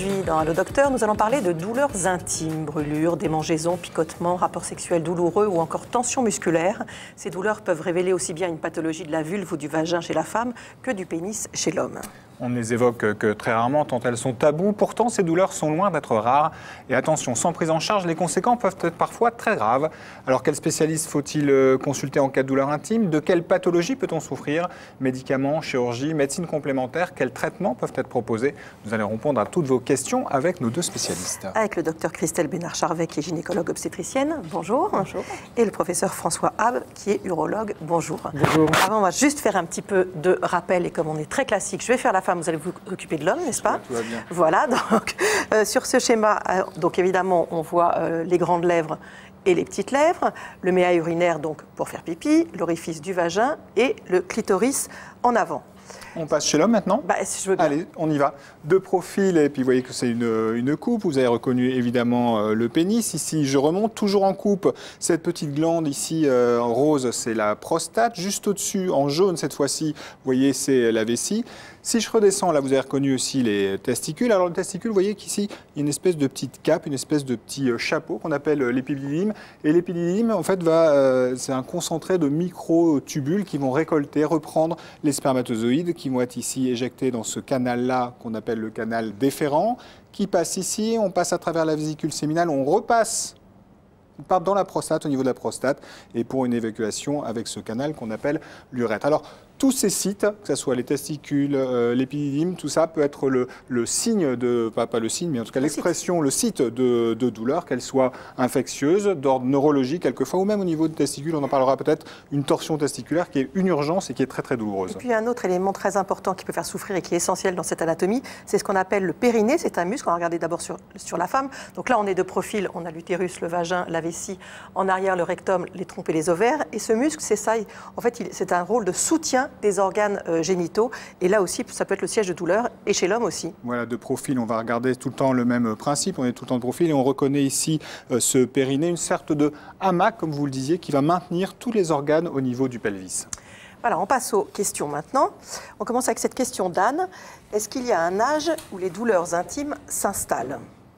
Aujourd'hui, dans Allo Docteur, nous allons parler de douleurs intimes, brûlures, démangeaisons, picotements, rapports sexuels douloureux ou encore tensions musculaires. Ces douleurs peuvent révéler aussi bien une pathologie de la vulve ou du vagin chez la femme que du pénis chez l'homme. On ne les évoque que très rarement tant elles sont tabous. Pourtant, ces douleurs sont loin d'être rares. Et attention, sans prise en charge, les conséquences peuvent être parfois très graves. Alors, quel spécialiste faut-il consulter en cas de douleur intime? De quelle pathologie peut-on souffrir? Médicaments, chirurgie, médecine complémentaire, quels traitements peuvent être proposés? Nous allons répondre à toutes vos questions avec nos deux spécialistes. Avec le docteur Christelle Bénard-Charvet, qui est gynécologue obstétricienne. Bonjour. Bonjour. Et le professeur François Habb, qui est urologue. Bonjour. Bonjour. Alors, on va juste faire un petit peu de rappel. Et comme on est très classique, je vais faire la femme, vous allez vous occuper de l'homme, n'est-ce pas? Tout va bien. Voilà, donc sur ce schéma, donc évidemment, on voit les grandes lèvres et les petites lèvres, le méa urinaire donc pour faire pipi, l'orifice du vagin et le clitoris en avant. On passe chez l'homme maintenant? Si je veux bien. Allez, on y va. De profil, et puis vous voyez que c'est une coupe. Vous avez reconnu évidemment le pénis. Ici, je remonte toujours en coupe. Cette petite glande ici en rose, c'est la prostate. Juste au-dessus, en jaune cette fois-ci, vous voyez, c'est la vessie. Si je redescends, là, vous avez reconnu aussi les testicules. Alors, le testicule, vous voyez qu'ici, il y a une espèce de petite cape, une espèce de petit chapeau qu'on appelle l'épididyme. Et l'épididyme, en fait, c'est un concentré de microtubules qui vont récolter, reprendre les spermatozoïdes qui vont être ici éjectés dans ce canal-là qu'on appelle le canal déférent, qui passe ici, on passe à travers la vésicule séminale, on repasse. On part dans la prostate, au niveau de la prostate, et pour une évacuation avec ce canal qu'on appelle l'urètre. Alors, tous ces sites, que ce soit les testicules, l'épididyme, tout ça peut être le signe de, pas le signe, mais en tout cas l'expression, le site de douleur, qu'elle soit infectieuse, d'ordre neurologique quelquefois, ou même au niveau des testicules, on en parlera peut-être, une torsion testiculaire qui est une urgence et qui est très très douloureuse. Et puis un autre élément très important qui peut faire souffrir et qui est essentiel dans cette anatomie, c'est ce qu'on appelle le périnée. C'est un muscle, on va regarder d'abord sur la femme. Donc là, on est de profil, on a l'utérus, le vagin, la vessie, en arrière le rectum, les trompes et les ovaires. Et ce muscle, c'est ça, en fait, c'est un rôle de soutien des organes génitaux. Et là aussi, ça peut être le siège de douleur, et chez l'homme aussi. Voilà, de profil, on va regarder tout le temps le même principe. On est tout le temps de profil et on reconnaît ici ce périnée, une sorte de hamac, comme vous le disiez, qui va maintenir tous les organes au niveau du pelvis. Voilà, on passe aux questions maintenant. On commence avec cette question d'Anne. Est-ce qu'il y a un âge où les douleurs intimes s'installent ?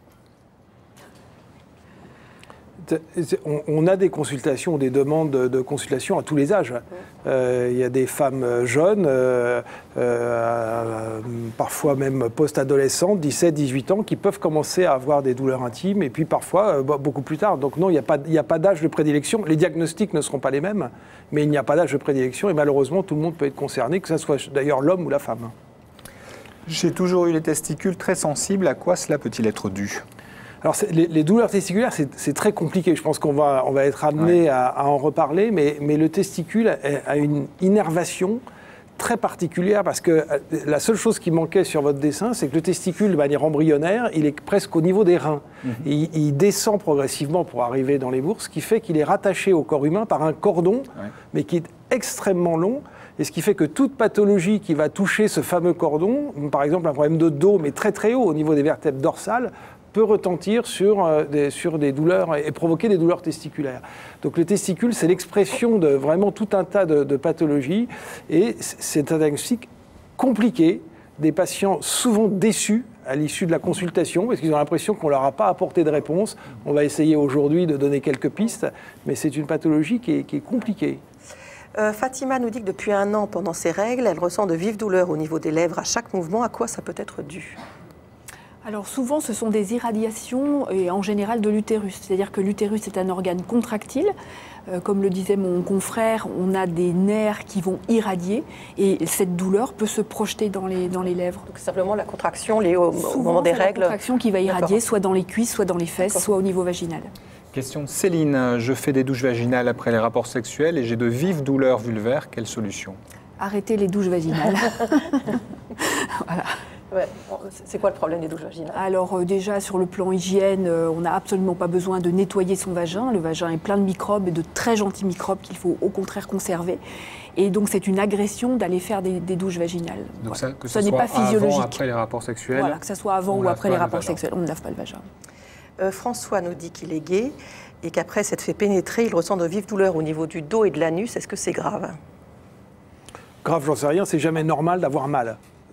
On a des consultations, des demandes de consultation à tous les âges. Il y a des femmes jeunes, parfois même post-adolescentes, 17, 18 ans, qui peuvent commencer à avoir des douleurs intimes, et puis parfois beaucoup plus tard. Donc non, il n'y a pas d'âge de prédilection. Les diagnostics ne seront pas les mêmes, mais il n'y a pas d'âge de prédilection, et malheureusement, tout le monde peut être concerné, que ce soit d'ailleurs l'homme ou la femme. J'ai toujours eu les testicules très sensibles. À quoi cela peut-il être dû ? Alors, les douleurs testiculaires, c'est très compliqué. Je pense qu'on va être amené à en reparler, mais le testicule a une innervation très particulière, parce que la seule chose qui manquait sur votre dessin, c'est que le testicule, de manière embryonnaire, il est presque au niveau des reins. Il descend progressivement pour arriver dans les bourses, ce qui fait qu'il est rattaché au corps humain par un cordon, mais qui est extrêmement long. Et ce qui fait que toute pathologie qui va toucher ce fameux cordon, par exemple un problème de dos, mais très très haut au niveau des vertèbres dorsales, peut retentir sur des douleurs et provoquer des douleurs testiculaires. Donc le testicule, c'est l'expression de vraiment tout un tas de pathologies, et c'est un diagnostic compliqué, des patients souvent déçus à l'issue de la consultation, parce qu'ils ont l'impression qu'on ne leur a pas apporté de réponse. On va essayer aujourd'hui de donner quelques pistes, mais c'est une pathologie qui est compliquée. Fatima nous dit que depuis 1 an, pendant ses règles, elle ressent de vives douleurs au niveau des lèvres à chaque mouvement. À quoi ça peut être dû ? Alors souvent, ce sont des irradiations, et en général de l'utérus. C'est-à-dire que l'utérus est un organe contractile. Comme le disait mon confrère, on a des nerfs qui vont irradier, et cette douleur peut se projeter dans les lèvres. Donc simplement la contraction liée au moment des règles. La contraction qui va irradier soit dans les cuisses, soit dans les fesses, soit au niveau vaginal. Question de Céline. Je fais des douches vaginales après les rapports sexuels et j'ai de vives douleurs vulvaires. Quelle solution ? Arrêtez les douches vaginales. Voilà. Ouais. C'est quoi le problème des douches vaginales? Alors déjà, sur le plan hygiène, on n'a absolument pas besoin de nettoyer son vagin. Le vagin est plein de microbes, et de très gentils microbes qu'il faut au contraire conserver. Et donc c'est une agression d'aller faire des douches vaginales. Donc voilà. ça n'est pas physiologique. Avant, après les rapports sexuels. Voilà, que ça soit avant ou après les rapports sexuels, on ne lave pas le vagin. François nous dit qu'il est gay et qu'après s'être fait pénétrer, il ressent de vives douleurs au niveau du dos et de l'anus. Est-ce que c'est grave? Grave, j'en sais rien, c'est jamais normal d'avoir mal.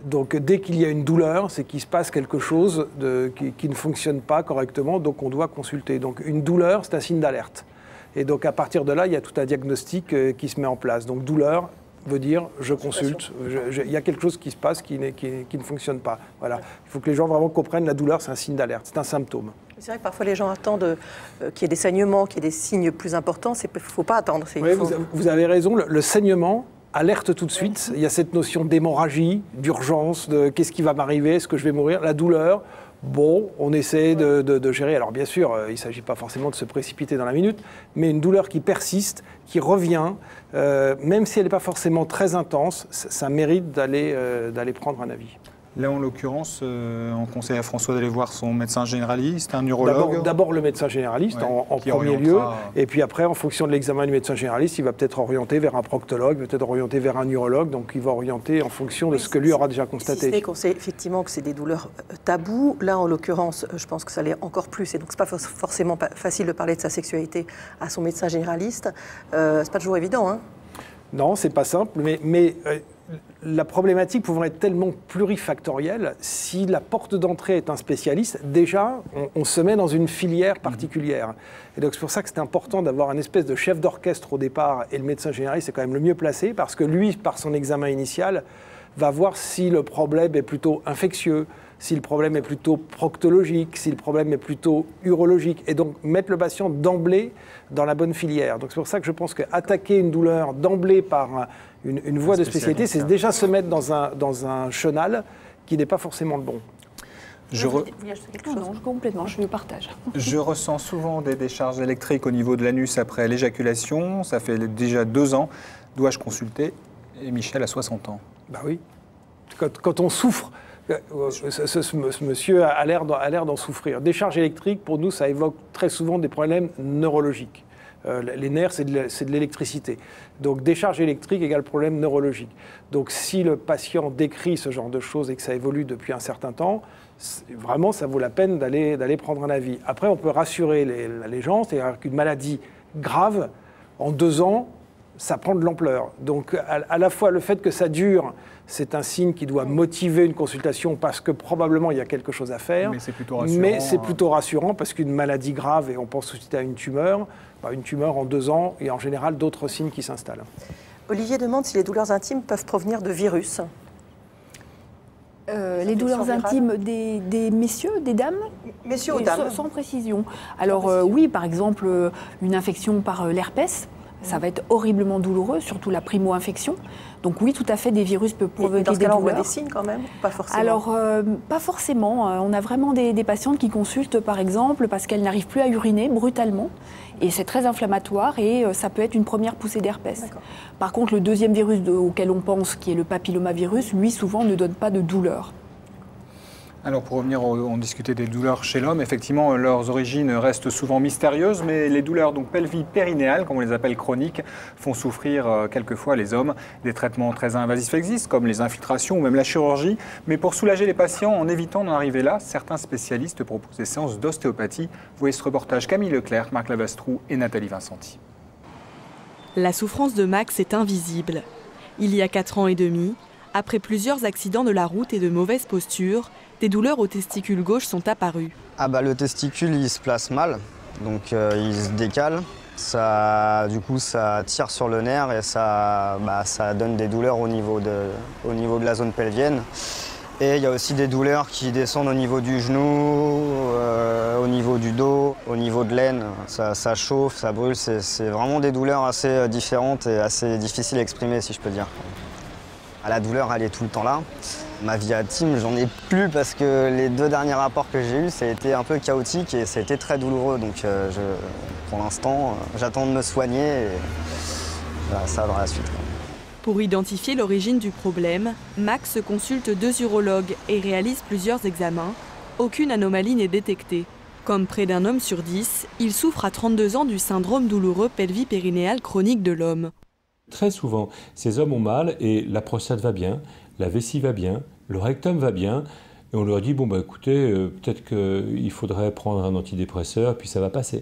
Donc dès qu'il y a une douleur, c'est qu'il se passe quelque chose qui ne fonctionne pas correctement, donc on doit consulter. Donc une douleur, c'est un signe d'alerte. Et donc à partir de là, il y a tout un diagnostic qui se met en place. Donc douleur veut dire je consulte, il y a quelque chose qui se passe qui ne fonctionne pas. Voilà. Il faut que les gens vraiment comprennent la douleur, c'est un signe d'alerte, c'est un symptôme. C'est vrai que parfois les gens attendent qu'il y ait des saignements, qu'il y ait des signes plus importants. Il ne faut pas attendre. Oui, vous avez raison, le saignement alerte tout de suite. Il y a cette notion d'hémorragie, d'urgence, de qu'est-ce qui va m'arriver, est-ce que je vais mourir. La douleur, bon, on essaie de gérer. Alors bien sûr, il ne s'agit pas forcément de se précipiter dans la minute, mais une douleur qui persiste, qui revient, même si elle n'est pas forcément très intense, ça mérite d'aller prendre un avis. Là, en l'occurrence, on conseille à François d'aller voir son médecin généraliste, un urologue. D'abord le médecin généraliste en premier lieu, et puis après, en fonction de l'examen du médecin généraliste, il va peut-être orienter vers un proctologue, peut-être orienter vers un urologue, donc il va orienter en fonction de ce que lui aura déjà constaté. Si ce n'est qu'on sait effectivement que c'est des douleurs tabous, là en l'occurrence, je pense que ça l'est encore plus, et donc c'est pas forcément facile de parler de sa sexualité à son médecin généraliste. C'est pas toujours évident, hein. Non, c'est pas simple, mais la problématique pouvant être tellement plurifactorielle, si la porte d'entrée est un spécialiste, déjà, on se met dans une filière particulière. Et donc c'est pour ça que c'est important d'avoir un espèce de chef d'orchestre au départ, et le médecin généraliste est quand même le mieux placé, parce que lui, par son examen initial, va voir si le problème est plutôt infectieux, si le problème est plutôt proctologique, si le problème est plutôt urologique, et donc mettre le patient d'emblée dans la bonne filière. Donc c'est pour ça que je pense qu'attaquer une douleur d'emblée par une voie de spécialité, c'est déjà se mettre dans un chenal qui n'est pas forcément le bon. Non, complètement, je le partage. Je ressens souvent des décharges électriques au niveau de l'anus après l'éjaculation. Ça fait déjà 2 ans. Dois-je consulter? Et Michel a 60 ans. Bah oui. Quand on souffre, ce monsieur a l'air d'en souffrir. Décharge électrique, pour nous, ça évoque très souvent des problèmes neurologiques. Les nerfs, c'est de l'électricité. Donc décharge électrique égale problème neurologique. Donc si le patient décrit ce genre de choses et que ça évolue depuis un certain temps, vraiment, ça vaut la peine d'aller prendre un avis. Après, on peut rassurer les gens, c'est-à-dire qu'une maladie grave, en 2 ans, ça prend de l'ampleur. Donc à la fois le fait que ça dure, c'est un signe qui doit motiver une consultation parce que probablement il y a quelque chose à faire. Mais c'est plutôt rassurant. Mais c'est plutôt rassurant parce qu'une maladie grave, et on pense tout de suite à une tumeur en 2 ans, il y a en général d'autres signes qui s'installent. Olivier demande si les douleurs intimes peuvent provenir de virus. Les douleurs intimes des messieurs, des dames? Messieurs ou dames? Sans précision. Alors oui, par exemple, une infection par l'herpès, ça va être horriblement douloureux, surtout la primo-infection. Donc oui, tout à fait, des virus peuvent provoquer des douleurs. Dans ce cas-là, on voit des signes quand même? Pas forcément. Alors, pas forcément. On a vraiment des patientes qui consultent, par exemple, parce qu'elles n'arrivent plus à uriner brutalement. Et c'est très inflammatoire et ça peut être une première poussée d'herpès. Par contre, le deuxième virus auquel on pense, qui est le papillomavirus, lui, souvent, ne donne pas de douleur. Alors pour revenir, on discutait des douleurs chez l'homme. Effectivement, leurs origines restent souvent mystérieuses, mais les douleurs donc pelvipérinéales, comme on les appelle chroniques, font souffrir quelquefois les hommes. Des traitements très invasifs existent, comme les infiltrations ou même la chirurgie. Mais pour soulager les patients, en évitant d'en arriver là, certains spécialistes proposent des séances d'ostéopathie. Vous voyez ce reportage Camille Leclerc, Marc Lavastroux et Nathalie Vincenti. La souffrance de Max est invisible. Il y a 4 ans et demi, après plusieurs accidents de la route et de mauvaise posture, des douleurs au testicule gauche sont apparues. Le testicule, il se place mal, donc il se décale. Du coup, ça tire sur le nerf et ça donne des douleurs au niveau de la zone pelvienne. Et il y a aussi des douleurs qui descendent au niveau du genou, au niveau du dos, au niveau de l'aine. Ça chauffe, ça brûle. C'est vraiment des douleurs assez différentes et assez difficiles à exprimer, si je peux dire. La douleur, elle est tout le temps là. Ma vie intime, j'en ai plus parce que les 2 derniers rapports que j'ai eus, ça a été un peu chaotique et ça a été très douloureux. Donc pour l'instant, j'attends de me soigner et ça dans la suite. Pour identifier l'origine du problème, Max consulte 2 urologues et réalise plusieurs examens. Aucune anomalie n'est détectée. Comme près d'un homme sur 10, il souffre à 32 ans du syndrome douloureux pelvipérinéal chronique de l'homme. Très souvent, ces hommes ont mal et la prostate va bien, la vessie va bien, le rectum va bien. Et on leur dit, écoutez, peut-être qu'il faudrait prendre un antidépresseur, puis ça va passer.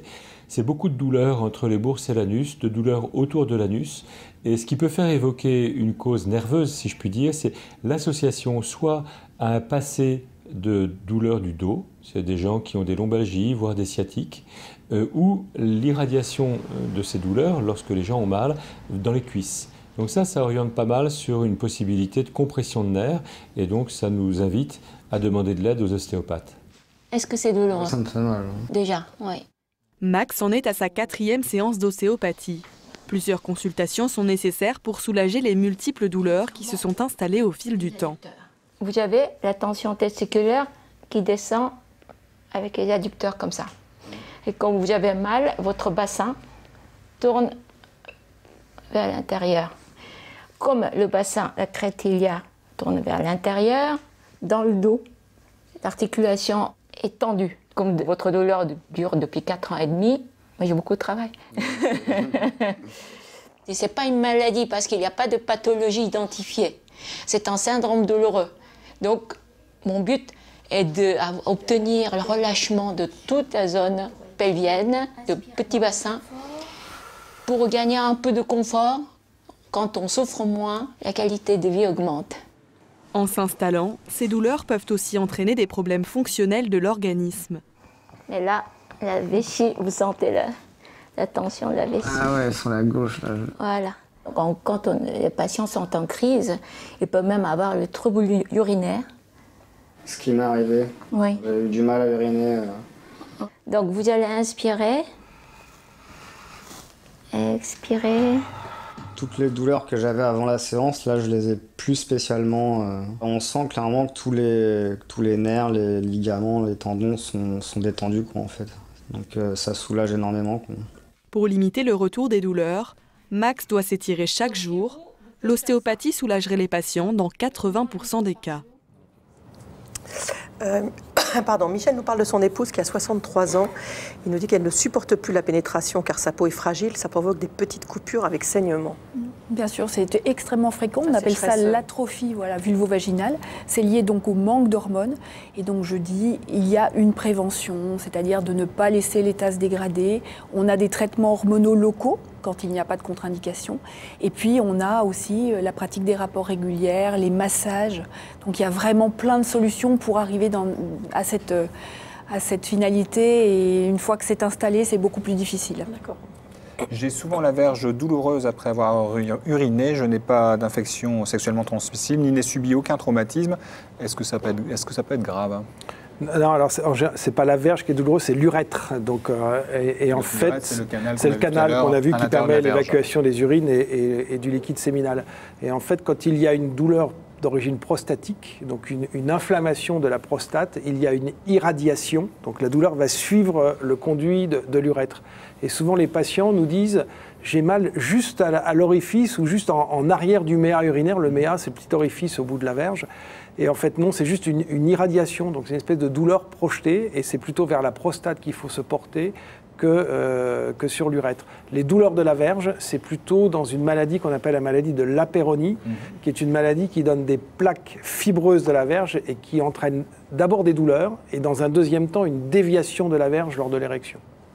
c'est beaucoup de douleurs entre les bourses et l'anus, de douleurs autour de l'anus. Et ce qui peut faire évoquer une cause nerveuse, si je puis dire, c'est l'association soit à un passé de douleurs du dos, c'est des gens qui ont des lombalgies, voire des sciatiques, ou l'irradiation de ces douleurs, lorsque les gens ont mal, dans les cuisses. Donc ça oriente pas mal sur une possibilité de compression de nerfs, et donc ça nous invite à demander de l'aide aux ostéopathes. Est-ce que c'est douloureux? Ça me fait mal. Déjà, oui. Max en est à sa 4e séance d'ostéopathie. Plusieurs consultations sont nécessaires pour soulager les multiples douleurs qui se sont installées au fil du temps. Vous avez la tension testiculaire qui descend avec les adducteurs comme ça. Et quand vous avez mal, votre bassin tourne vers l'intérieur. Comme le bassin, la crête ilia tourne vers l'intérieur, dans le dos, l'articulation est tendue. Comme votre douleur dure depuis 4 ans et demi, moi j'ai beaucoup de travail. Ce n'est pas une maladie parce qu'il n'y a pas de pathologie identifiée. C'est un syndrome douloureux. Donc mon but est d'obtenir le relâchement de toute la zone pelvienne, de petits bassins, pour gagner un peu de confort. Quand on souffre moins, la qualité de vie augmente. En s'installant, ces douleurs peuvent aussi entraîner des problèmes fonctionnels de l'organisme. Mais là, la vessie, vous sentez la tension de la vessie. Ah ouais, sur la gauche. Là. Voilà. Quand les patients sont en crise, ils peuvent même avoir le trouble urinaire. Ce qui m'est arrivé. Oui. J'ai eu du mal à uriner. Donc vous allez inspirer, expirer. Toutes les douleurs que j'avais avant la séance, là, je les ai plus spécialement. On sent clairement que tous les nerfs, les ligaments, les tendons sont détendus, quoi, en fait. Donc ça soulage énormément, quoi. Pour limiter le retour des douleurs, Max doit s'étirer chaque jour. L'ostéopathie soulagerait les patients dans 80% des cas. Pardon, Michel nous parle de son épouse qui a 63 ans. Il nous dit qu'elle ne supporte plus la pénétration car sa peau est fragile. Ça provoque des petites coupures avec saignement. Bien sûr, c'est extrêmement fréquent. On La appelle ça sécheresse. l'atrophie vulvo-vaginale. C'est lié donc au manque d'hormones. Et donc je dis, il y a une prévention, c'est-à-dire de ne pas laisser les tasses dégrader. On a des traitements hormonaux locaux quand il n'y a pas de contre-indication. Et puis on a aussi la pratique des rapports réguliers, les massages. Donc il y a vraiment plein de solutions pour arriver à cette finalité. Et une fois que c'est installé, c'est beaucoup plus difficile. D'accord. J'ai souvent la verge douloureuse après avoir uriné. Je n'ai pas d'infection sexuellement transmissible, ni n'ai subi aucun traumatisme. Est-ce que ça peut être grave, hein? Non, alors c'est pas la verge qui est douloureuse, c'est l'urètre. Donc, en fait, c'est le canal qu'on a vu qui permet l'évacuation des urines et du liquide séminal. Et en fait, quand il y a une douleur d'origine prostatique, donc une inflammation de la prostate, il y a une irradiation, donc la douleur va suivre le conduit de l'urètre. Et souvent les patients nous disent « j'ai mal juste à l'orifice ou juste en arrière du méa urinaire ». Le méa, c'est le petit orifice au bout de la verge. Et en fait non, c'est juste une irradiation, donc c'est une espèce de douleur projetée et c'est plutôt vers la prostate qu'il faut se porter que sur l'urètre. Les douleurs de la verge, c'est plutôt dans une maladie qu'on appelle la maladie de l'apéronie, qui est une maladie qui donne des plaques fibreuses de la verge et qui entraîne d'abord des douleurs et dans un deuxième temps une déviation de la verge lors de l'érection.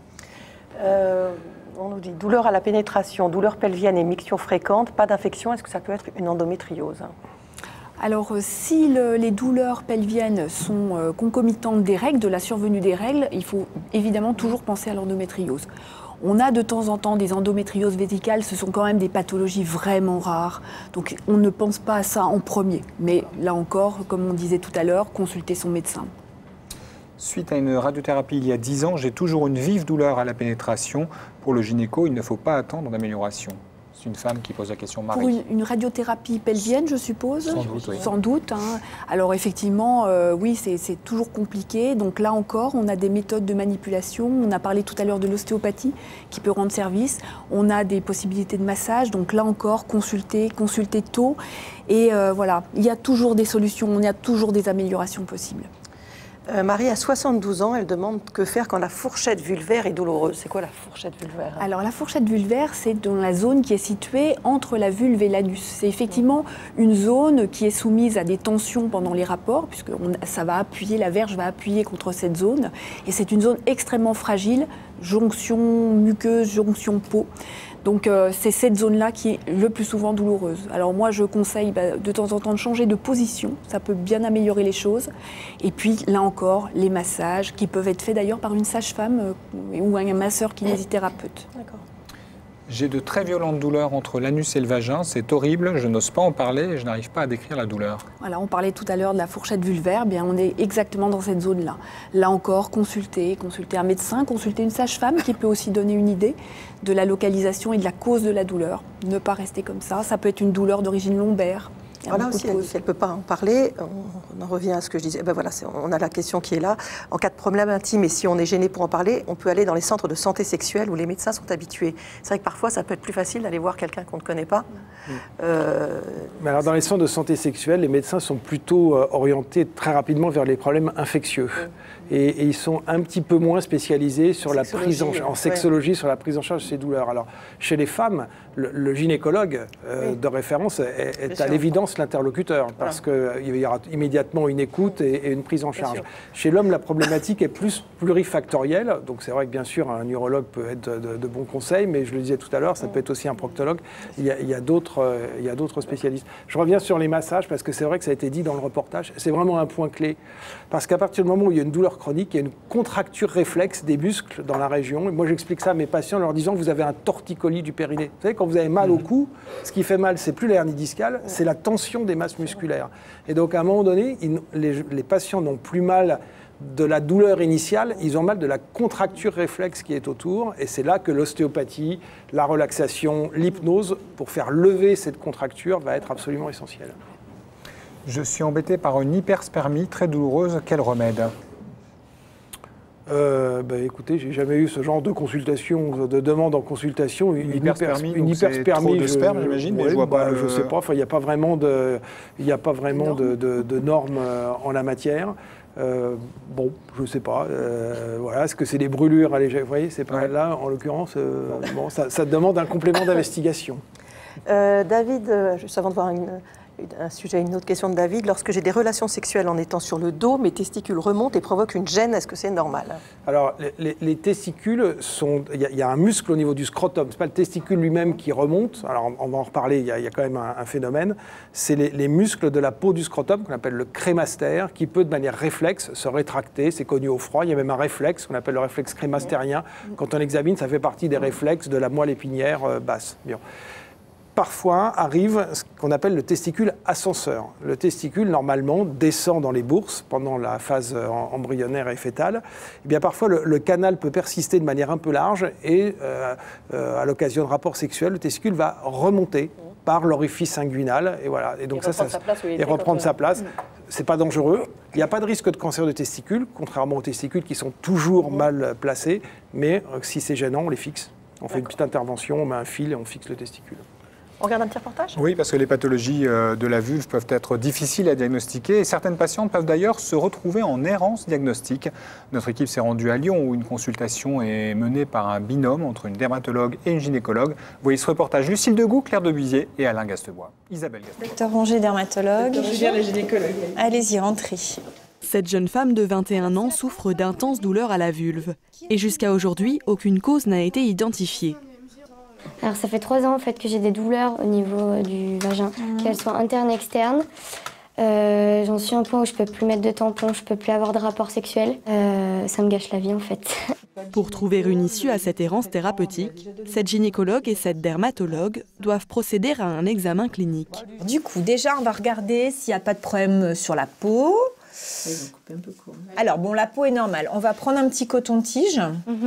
On nous dit douleur à la pénétration, douleur pelvienne et miction fréquente, pas d'infection. Est-ce que ça peut être une endométriose? Alors, si les douleurs pelviennes sont concomitantes des règles, de la survenue des règles, il faut évidemment toujours penser à l'endométriose. On a de temps en temps des endométrioses véticales, ce sont quand même des pathologies vraiment rares. Donc, on ne pense pas à ça en premier. Mais là encore, comme on disait tout à l'heure, consulter son médecin. Suite à une radiothérapie il y a 10 ans, j'ai toujours une vive douleur à la pénétration. Pour le gynéco, il ne faut pas attendre d'amélioration. C'est une femme qui pose la question, Marie. Pour une radiothérapie pelvienne, je suppose. Sans doute, oui. Sans doute, hein. Alors effectivement, oui, c'est toujours compliqué. Donc là encore, on a des méthodes de manipulation. On a parlé tout à l'heure de l'ostéopathie qui peut rendre service. On a des possibilités de massage. Donc là encore, consulter tôt. Et voilà, il y a toujours des solutions, il y a toujours des améliorations possibles. Marie a 72 ans, elle demande que faire quand la fourchette vulvaire est douloureuse. C'est quoi la fourchette vulvaire? Alors la fourchette vulvaire, c'est dans la zone qui est située entre la vulve et l'anus. C'est effectivement une zone qui est soumise à des tensions pendant les rapports, puisque ça va appuyer, la verge va appuyer contre cette zone. Et c'est une zone extrêmement fragile, jonction muqueuse, jonction peau. Donc c'est cette zone-là qui est le plus souvent douloureuse. Alors moi je conseille de temps en temps de changer de position, ça peut bien améliorer les choses. Et puis là encore, les massages qui peuvent être faits d'ailleurs par une sage-femme ou un masseur kinésithérapeute. D'accord. J'ai de très violentes douleurs entre l'anus et le vagin, c'est horrible, je n'ose pas en parler et je n'arrive pas à décrire la douleur. Voilà, on parlait tout à l'heure de la fourchette vulvaire, bien on est exactement dans cette zone-là. Là encore, consulter un médecin, consulter une sage-femme qui peut aussi donner une idée de la localisation et de la cause de la douleur. Ne pas rester comme ça peut être une douleur d'origine lombaire. Voilà aussi, elle ne peut pas en parler. On en revient à ce que je disais. Ben voilà, on a la question qui est là. En cas de problème intime, et si on est gêné pour en parler, on peut aller dans les centres de santé sexuelle où les médecins sont habitués. C'est vrai que parfois, ça peut être plus facile d'aller voir quelqu'un qu'on ne connaît pas. Mais alors, dans les centres de santé sexuelle, les médecins sont plutôt orientés très rapidement vers les problèmes infectieux. Et ils sont un petit peu moins spécialisés sur la prise en sexologie, sur la prise en charge de ces douleurs. Alors, chez les femmes, le gynécologue de référence est à l'évidence l'interlocuteur, parce qu'il y aura immédiatement une écoute et une prise en charge. Chez l'homme, la problématique est plus plurifactorielle, donc c'est vrai que bien sûr, un urologue peut être de bons conseils, mais je le disais tout à l'heure, ça peut être aussi un proctologue. Il y a d'autres spécialistes. Je reviens sur les massages, parce que c'est vrai que ça a été dit dans le reportage, c'est vraiment un point clé, parce qu'à partir du moment où il y a une douleur chronique, il y a une contracture réflexe des muscles dans la région. Et moi, j'explique ça à mes patients en leur disant que vous avez un torticolis du périnée. Vous savez, quand vous avez mal au cou, ce qui fait mal, c'est plus l'hernie discale, c'est la tension des masses musculaires. Et donc, à un moment donné, les patients n'ont plus mal de la douleur initiale, ils ont mal de la contracture réflexe qui est autour. Et c'est là que l'ostéopathie, la relaxation, l'hypnose, pour faire lever cette contracture, va être absolument essentielle. Je suis embêté par une hyperspermie très douloureuse. Quel remède? Écoutez, j'ai jamais eu ce genre de consultation, de demande en consultation. Une hyperspermie, trop de sperme, j'imagine, mais je vois pas. Je sais pas. Enfin, il n'y a pas vraiment de normes en la matière. Bon, je sais pas. Voilà, est-ce que c'est des brûlures à l'échelle? Vous voyez, c'est pas là, en l'occurrence. Bon, ça demande un complément d'investigation. David, juste avant de voir une autre question de David. Lorsque j'ai des relations sexuelles en étant sur le dos, mes testicules remontent et provoquent une gêne. Est-ce que c'est normal? Alors, les testicules sont... Il y a un muscle au niveau du scrotum. Ce n'est pas le testicule lui-même qui remonte. Alors, on va en reparler. Il y a quand même un phénomène. C'est les muscles de la peau du scrotum, qu'on appelle le crémastère, qui peut, de manière réflexe, se rétracter. C'est connu au froid. Il y a même un réflexe qu'on appelle le réflexe crémastérien. Quand on l'examine, ça fait partie des réflexes de la moelle épinière basse. Bien. Parfois arrive ce qu'on appelle le testicule ascenseur. Le testicule, normalement, descend dans les bourses pendant la phase embryonnaire et fétale. Et bien, parfois, le canal peut persister de manière un peu large et, à l'occasion de rapports sexuels, le testicule va remonter par l'orifice inguinal. Et voilà. Et donc reprendre sa place. C'est pas dangereux. Il n'y a pas de risque de cancer de testicule, contrairement aux testicules qui sont toujours mal placés. Mais si c'est gênant, on les fixe. On fait une petite intervention, on met un fil et on fixe le testicule. On regarde un petit reportage? Oui, parce que les pathologies de la vulve peuvent être difficiles à diagnostiquer et certaines patientes peuvent d'ailleurs se retrouver en errance diagnostique. Notre équipe s'est rendue à Lyon où une consultation est menée par un binôme entre une dermatologue et une gynécologue. Vous voyez ce reportage, Lucille Degout, Claire Debuisier et Alain Gastebois. Isabelle Gastebois. Docteur Ronget, dermatologue. Docteur la gynécologue. Allez-y, rentrez. Cette jeune femme de 21 ans souffre d'intenses douleurs à la vulve. Et jusqu'à aujourd'hui, aucune cause n'a été identifiée. Alors ça fait 3 ans en fait que j'ai des douleurs au niveau du vagin, qu'elles soient internes et externes. J'en suis à un point où je peux plus mettre de tampons, je peux plus avoir de rapports sexuels. Ça me gâche la vie en fait. Pour trouver une issue à cette errance thérapeutique, cette gynécologue et cette dermatologue doivent procéder à un examen clinique. Du coup, déjà on va regarder s'il n'y a pas de problème sur la peau. Alors bon, la peau est normale. On va prendre un petit coton-tige.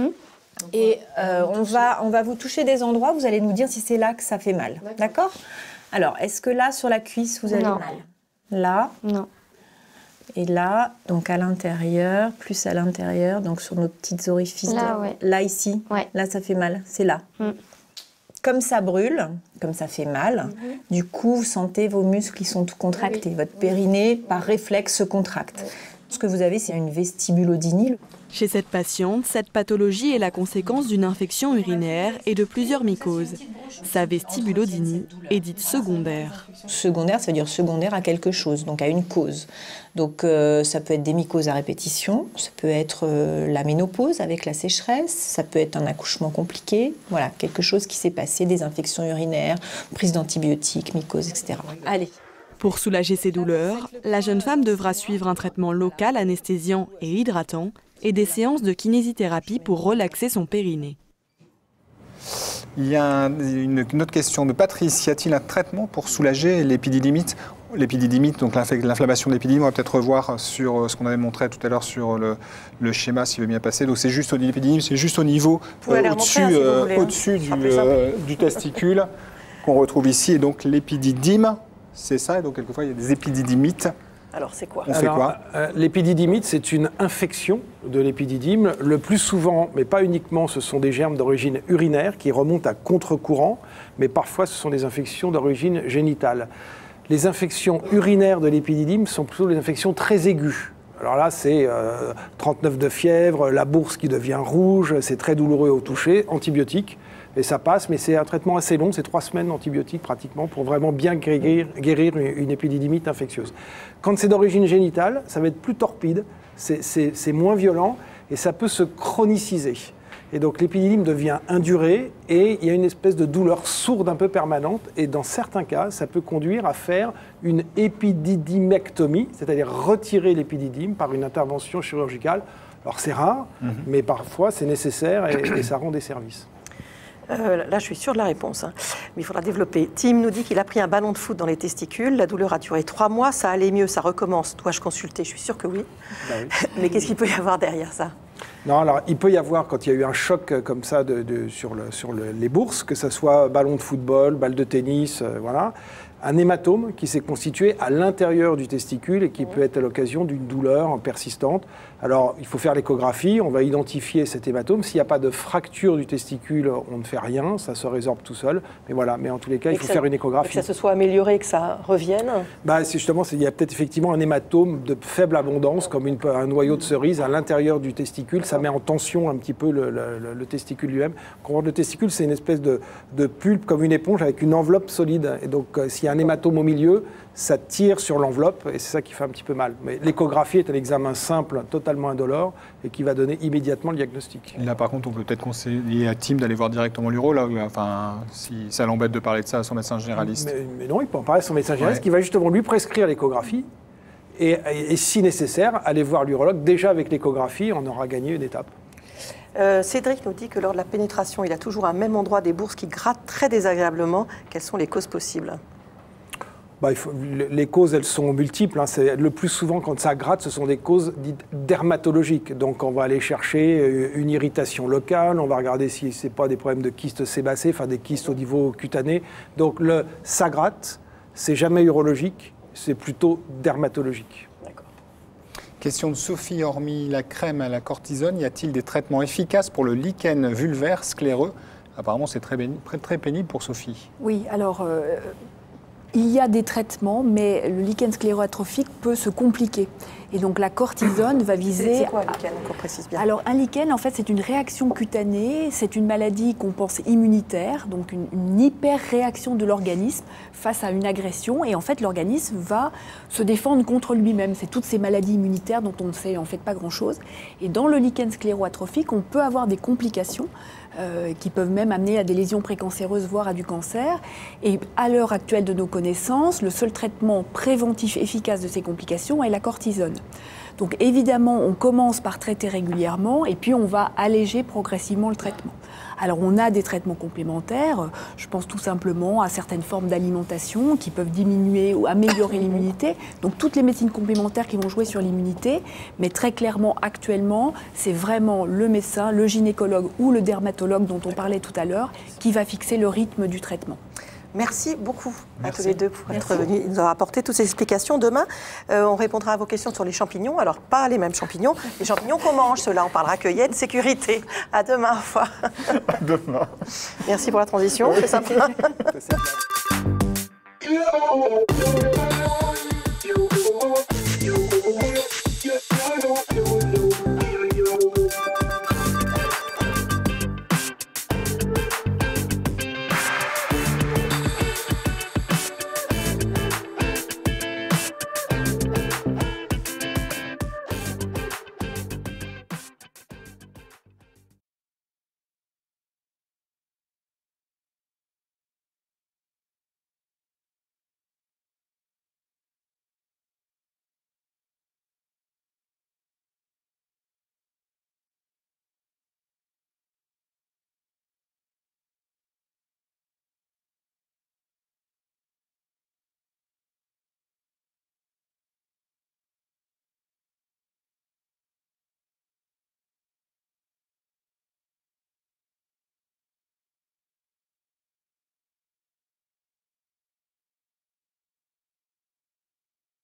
Et on va vous toucher des endroits, vous allez nous dire si c'est là que ça fait mal. D'accord? Alors, est-ce que là, sur la cuisse, vous avez mal? Là? Non. Et là, donc à l'intérieur, plus à l'intérieur, donc sur nos petites orifices. Là, ouais. Là, ici? Ouais. Là, ça fait mal. C'est là. Comme ça brûle, comme ça fait mal, du coup, vous sentez vos muscles qui sont tout contractés. Votre périnée, par réflexe, se contracte. Ce que vous avez, c'est une vestibulodynie. Chez cette patiente, cette pathologie est la conséquence d'une infection urinaire et de plusieurs mycoses. Sa vestibulodynie est dite secondaire. Secondaire, ça veut dire secondaire à quelque chose, donc à une cause. Donc ça peut être des mycoses à répétition, ça peut être la ménopause avec la sécheresse, ça peut être un accouchement compliqué, voilà, quelque chose qui s'est passé, des infections urinaires, prise d'antibiotiques, mycoses, etc. Allez. Pour soulager ses douleurs, la jeune femme devra suivre un traitement local anesthésiant et hydratant et des séances de kinésithérapie pour relaxer son périnée. Il y a une autre question de Patrice. Y a-t-il un traitement pour soulager l'épididymite? L'épididymite, donc l'inflammation de l'épididymie, on va peut-être revoir sur ce qu'on avait montré tout à l'heure sur le schéma, s'il veut bien passer. Donc c'est juste au niveau de l'épididymie, c'est juste au niveau au-dessus du testicule qu'on retrouve ici. Et donc l'épididyme, c'est ça. Et donc quelquefois il y a des épididymites. Alors, c'est quoi? On fait quoi? L'épididymite, c'est une infection de l'épididyme. Le plus souvent, mais pas uniquement, ce sont des germes d'origine urinaire qui remontent à contre-courant, mais parfois ce sont des infections d'origine génitale. Les infections urinaires de l'épididyme sont plutôt des infections très aiguës. Alors là, c'est 39 de fièvre, la bourse qui devient rouge, c'est très douloureux au toucher, antibiotiques. Et ça passe, mais c'est un traitement assez long, c'est 3 semaines d'antibiotiques pratiquement pour vraiment bien guérir une épididymite infectieuse. Quand c'est d'origine génitale, ça va être plus torpide, c'est moins violent et ça peut se chroniciser. Et donc l'épididyme devient induré et il y a une espèce de douleur sourde un peu permanente et dans certains cas, ça peut conduire à faire une épididymectomie, c'est-à-dire retirer l'épididyme par une intervention chirurgicale. Alors c'est rare, mais parfois c'est nécessaire et ça rend des services. Là, je suis sûre de la réponse, hein. Mais il faudra développer. Tim nous dit qu'il a pris un ballon de foot dans les testicules. La douleur a duré 3 mois. Ça allait mieux, ça recommence. Dois-je consulter? Je suis sûre que oui. Bah oui. Mais qu'est-ce qu'il peut y avoir derrière ça? Non, alors il peut y avoir, quand il y a eu un choc comme ça sur les bourses, que ce soit ballon de football, balle de tennis, voilà, un hématome qui s'est constitué à l'intérieur du testicule et qui peut être à l'occasion d'une douleur persistante. Alors, il faut faire l'échographie, on va identifier cet hématome. S'il n'y a pas de fracture du testicule, on ne fait rien, ça se résorbe tout seul. Mais voilà, mais en tous les cas, il faut faire une échographie. Que ça se soit amélioré, que ça revienne? Bah, justement, il y a peut-être effectivement un hématome de faible abondance, comme un noyau de cerise à l'intérieur du testicule. Ça met en tension un petit peu le testicule lui-même. Le testicule, c'est une espèce de pulpe comme une éponge avec une enveloppe solide. Et donc, s'il y a un hématome au milieu, ça tire sur l'enveloppe et c'est ça qui fait un petit peu mal. Mais l'échographie est un examen simple, totalement indolore et qui va donner immédiatement le diagnostic. Là, par contre, on peut peut-être conseiller à Tim d'aller voir directement l'urologue, enfin, si ça l'embête de parler de ça à son médecin généraliste. Mais non, il peut en parler à son médecin généraliste qui va justement lui prescrire l'échographie et si nécessaire, aller voir l'urologue. Déjà avec l'échographie, on aura gagné une étape. Cédric nous dit que lors de la pénétration, il a toujours un même endroit des bourses qui grattent très désagréablement. Quelles sont les causes possibles? Bah, les causes, elles sont multiples. Hein. Le plus souvent, quand ça gratte, ce sont des causes dites dermatologiques. Donc, on va aller chercher une irritation locale, on va regarder si ce n'est pas des problèmes de kystes sébacés, enfin des kystes au niveau cutané. Donc, ça gratte, c'est jamais urologique, c'est plutôt dermatologique. Question de Sophie, hormis la crème à la cortisone, y a-t-il des traitements efficaces pour le lichen vulvaire scléreux? Apparemment, c'est très pénible pour Sophie. Oui, alors... il y a des traitements, mais le lichen scléro-atrophique peut se compliquer. Et donc la cortisone va viser... C'est quoi un lichen, qu'on précise bien? Alors un lichen, en fait, c'est une réaction cutanée, c'est une maladie qu'on pense immunitaire, donc une hyper-réaction de l'organisme face à une agression. Et en fait, l'organisme va se défendre contre lui-même. C'est toutes ces maladies immunitaires dont on ne sait en fait pas grand-chose. Et dans le lichen scléro-atrophique, on peut avoir des complications qui peuvent même amener à des lésions précancéreuses, voire à du cancer. Et à l'heure actuelle de nos connaissances, le seul traitement préventif efficace de ces complications est la cortisone. Donc évidemment, on commence par traiter régulièrement et puis on va alléger progressivement le traitement. Alors on a des traitements complémentaires, je pense tout simplement à certaines formes d'alimentation qui peuvent diminuer ou améliorer l'immunité. Donc toutes les médecines complémentaires qui vont jouer sur l'immunité, mais très clairement actuellement, c'est vraiment le médecin, le gynécologue ou le dermatologue dont on parlait tout à l'heure qui va fixer le rythme du traitement. Merci beaucoup à tous les deux pour être venus nous avoir apporté toutes ces explications. Demain, on répondra à vos questions sur les champignons. Alors, pas les mêmes champignons. Les champignons qu'on mange, ceux-là, on parlera cueillette, sécurité. À demain, au revoir. À demain. Merci pour la transition, c'est sympa.